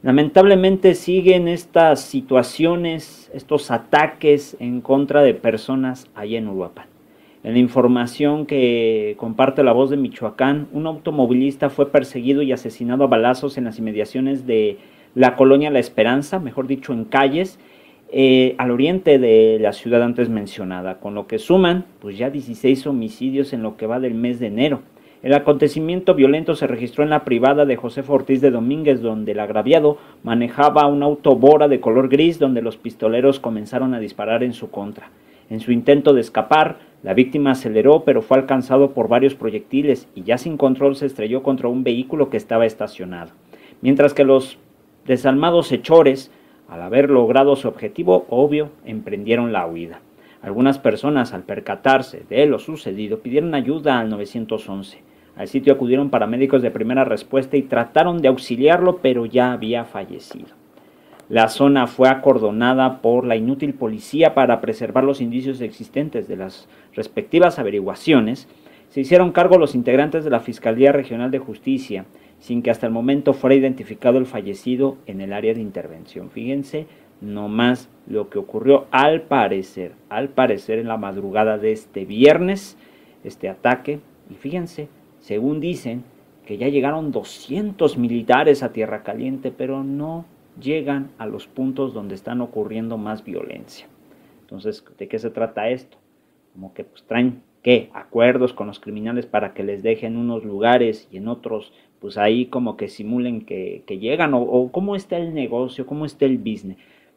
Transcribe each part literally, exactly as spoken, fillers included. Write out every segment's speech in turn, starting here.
Lamentablemente siguen estas situaciones, estos ataques en contra de personas allá en Uruapan. En la información que comparte La Voz de Michoacán, un automovilista fue perseguido y asesinado a balazos en las inmediaciones de la colonia La Esperanza, mejor dicho en calles, eh, al oriente de la ciudad antes mencionada, con lo que suman pues ya dieciséis homicidios en lo que va del mes de enero. El acontecimiento violento se registró en la privada de José Ortiz de Domínguez, donde el agraviado manejaba un auto Bora de color gris, donde los pistoleros comenzaron a disparar en su contra. En su intento de escapar, la víctima aceleró, pero fue alcanzado por varios proyectiles y ya sin control se estrelló contra un vehículo que estaba estacionado. Mientras que los desalmados hechores, al haber logrado su objetivo, obvio, emprendieron la huida. Algunas personas, al percatarse de lo sucedido, pidieron ayuda al nueve once. Al sitio acudieron paramédicos de primera respuesta y trataron de auxiliarlo, pero ya había fallecido. La zona fue acordonada por la inútil policía para preservar los indicios existentes de las respectivas averiguaciones. Se hicieron cargo los integrantes de la Fiscalía Regional de Justicia, sin que hasta el momento fuera identificado el fallecido en el área de intervención. Fíjense nomás lo que ocurrió al parecer, al parecer en la madrugada de este viernes, este ataque, y fíjense, según dicen, que ya llegaron doscientos militares a Tierra Caliente, pero no llegan a los puntos donde están ocurriendo más violencia. Entonces, ¿de qué se trata esto? Como que pues traen, ¿qué? Acuerdos con los criminales para que les dejen unos lugares y en otros, pues ahí como que simulen que, que llegan, o, o cómo está el negocio, cómo está el business.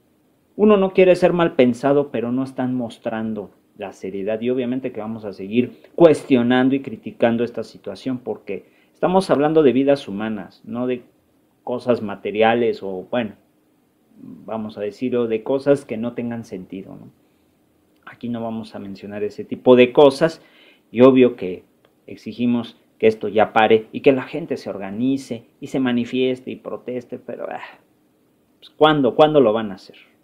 Uno no quiere ser mal pensado, pero no están mostrando la seriedad y obviamente que vamos a seguir cuestionando y criticando esta situación porque estamos hablando de vidas humanas, no de cosas materiales o, bueno, vamos a decirlo, de cosas que no tengan sentido, ¿no? Aquí no vamos a mencionar ese tipo de cosas y obvio que exigimos que esto ya pare y que la gente se organice y se manifieste y proteste, pero ah, pues, ¿cuándo? ¿Cuándo lo van a hacer?